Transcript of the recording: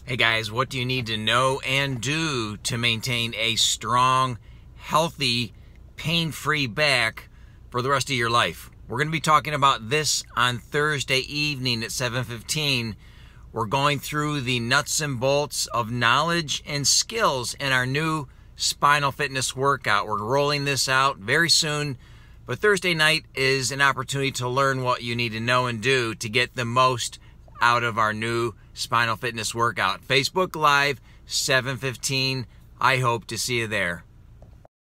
Hey guys, what do you need to know and do to maintain a strong, healthy, pain-free back for the rest of your life? We're going to be talking about this on Thursday evening at 7:15. We're going through the nuts and bolts of knowledge and skills in our new spinal fitness workout. We're rolling this out very soon, but Thursday night is an opportunity to learn what you need to know and do to get the most out of our new spinal fitness workout. Facebook Live, 7:15. I hope to see you there.